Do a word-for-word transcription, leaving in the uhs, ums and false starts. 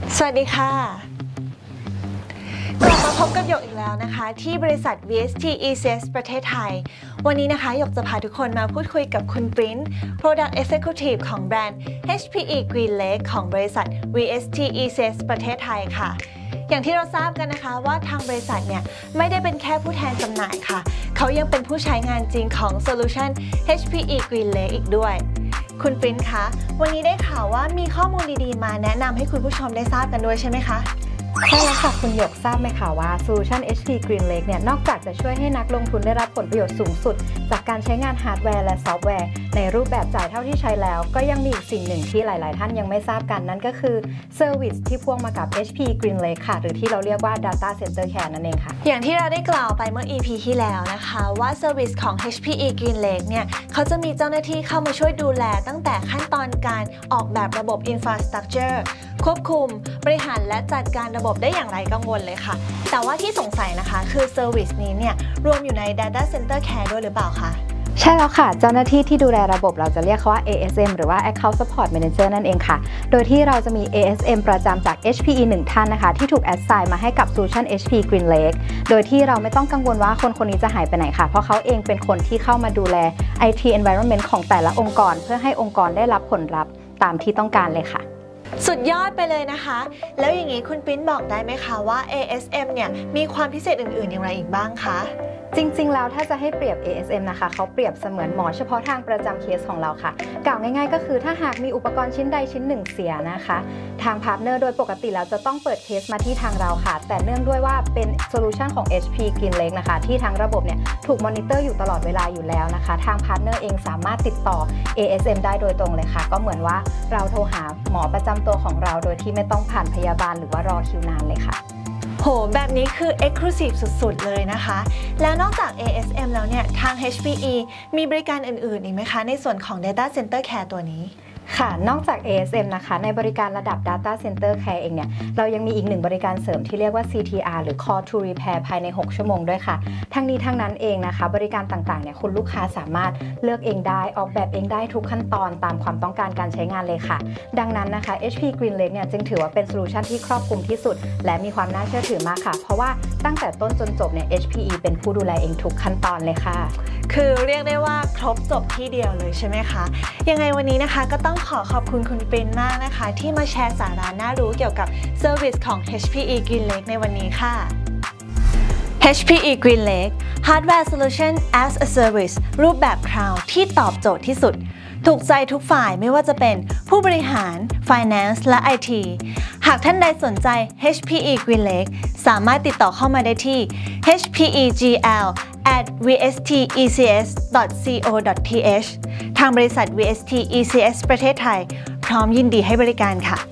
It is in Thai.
สวัสดีค่ะกลับมาพบกับหยกอีกแล้วนะคะที่บริษัท วี เอส ที อี ซี เอส ประเทศไทยวันนี้นะคะหยกจะพาทุกคนมาพูดคุยกับคุณปริ้น Product Executive ของแบรนด์ เอช พี อี Green Lake ของบริษัท วี เอส ที อี ซี เอส ประเทศไทยค่ะอย่างที่เราทราบกันนะคะว่าทางบริษัทเนี่ยไม่ได้เป็นแค่ผู้แทนจำหน่ายค่ะเขายังเป็นผู้ใช้งานจริงของ Solution เอช พี อี Green Lake อีกด้วยคุณปริ้นคะวันนี้ได้ข่าวว่ามีข้อมูลดีๆมาแนะนำให้คุณผู้ชมได้ทราบกันด้วยใช่ไหมคะใช่แล้วค่ะคุณหยกทราบไหมคะว่า Solution เอช พี Green Lake เนี่ยนอกจากจะช่วยให้นักลงทุนได้รับผลประโยชน์สูงสุดจากการใช้งานฮาร์ดแวร์และซอฟต์แวร์ในรูปแบบจ่ายเท่าที่ใช้แล้วก็ยังมีอีกสิ่งหนึ่งที่หลายๆท่านยังไม่ทราบกันนั่นก็คือ Service ที่พ่วงมากับ เอช พี Green Lake ค่ะหรือที่เราเรียกว่า Data Center Care นั่นเองค่ะอย่างที่เราได้กล่าวไปเมื่อ อี พี ที่แล้วนะคะว่า Service ของ เอช พี อี Green Lake เนี่ยเขาจะมีเจ้าหน้าที่เข้ามาช่วยดูแลตั้งแต่ขั้นตอนการออกแบบระบบ Infrastructure ควบคุมบริหารและจัดการระบบได้อย่างไรกังวลเลยค่ะแต่ว่าที่สงสัยนะคะคือ Service นี้เนี่ยรวมอยู่ใน Data Center Care ด้วยหรือเปล่าคะใช่แล้วค่ะเจ้าหน้าที่ที่ดูแลระบบเราจะเรียกเขาว่า เอ เอส เอ็ม หรือว่า Account Support Manager นั่นเองค่ะโดยที่เราจะมี เอ เอส เอ็ม ประจำจาก เอช พี อี หนึ่งท่านนะคะที่ถูก assign มาให้กับ Solution เอช พี Green Lake โดยที่เราไม่ต้องกังวลว่าคนคนนี้จะหายไปไหนค่ะเพราะเขาเองเป็นคนที่เข้ามาดูแล ไอ ที Environment ของแต่ละองค์กรเพื่อให้องค์กรได้รับผลลัพธ์ตามที่ต้องการเลยค่ะสุดยอดไปเลยนะคะแล้วอย่างนี้คุณปริ้นบอกได้ไหมคะว่า เอ เอส เอ็ม เนี่ยมีความพิเศษอื่นๆอย่างไรอีกบ้างคะจริงๆแล้วถ้าจะให้เปรียบ เอ เอส เอ็ม นะคะเขาเปรียบเสมือนหมอเฉพาะทางประจำเคสของเราค่ะกล่าวง่ายๆก็คือถ้าหากมีอุปกรณ์ชิ้นใดชิ้นหนึ่งเสียนะคะทางพาร์ทเนอร์โดยปกติแล้วจะต้องเปิดเคสมาที่ทางเราค่ะแต่เนื่องด้วยว่าเป็นโซลูชันของ เอช พี Green Lake นะคะที่ทางระบบเนี่ยถูกมอนิเตอร์อยู่ตลอดเวลาอยู่แล้วนะคะทางพาร์ทเนอร์เองสามารถติดต่อ เอ เอส เอ็ม ได้โดยตรงเลยค่ะก็เหมือนว่าเราโทรหาหมอประจำตัวของเราโดยที่ไม่ต้องผ่านพยาบาลหรือว่ารอคิวนานเลยค่ะโหแบบนี้คือ Exclusive สุดๆเลยนะคะแล้วนอกจาก เอ เอส เอ็ม แล้วเนี่ยทาง เอช พี อี มีบริการอื่นๆอีกไหมคะในส่วนของ Data Center Care ตัวนี้ค่ะนอกจาก เอ เอส เอ็ม นะคะในบริการระดับ Data Center Care เองเนี่ยเรายังมีอีกหนึ่งบริการเสริมที่เรียกว่า ซี ที อาร์ หรือ Call to Repair ภายในหกชั่วโมงด้วยค่ะทั้งนี้ทั้งนั้นเองนะคะบริการต่างๆเนี่ยคุณลูกค้าสามารถเลือกเองได้ออกแบบเองได้ทุกขั้นตอนตามความต้องการการใช้งานเลยค่ะดังนั้นนะคะ เอช พี Green Lake เนี่ยจึงถือว่าเป็นโซลูชันที่ครอบคลุมที่สุดและมีความน่าเชื่อถือมากค่ะเพราะว่าตั้งแต่ต้นจนจบเนี่ย เอช พี อี เป็นผู้ดูแลเองทุกขั้นตอนเลยค่ะคือเรียกได้ว่าครบจบที่เดียวเลยใช่ไหมคะยังไงวันนี้นะคะก็ต้องขอขอบคุณคุณปริ้นมากนะคะที่มาแชร์สาระน่ารู้เกี่ยวกับเซอร์วิสของ เอช พี อี Green Lake ในวันนี้ค่ะ เอช พี อี Green Lake Hardware Solution as a Service รูปแบบ Cloud ที่ตอบโจทย์ที่สุดถูกใจทุกฝ่ายไม่ว่าจะเป็นผู้บริหาร Finance และ ไอ ที หากท่านใดสนใจ เอช พี อี Green Lake สามารถติดต่อเข้ามาได้ที่ เอช พี อี จี แอล แอท วี เอส ที อี ซี เอส ดอท ซี โอ ดอท ที เอช ทางบริษัท วี เอส ที อี ซี เอส ประเทศไทยพร้อมยินดีให้บริการค่ะ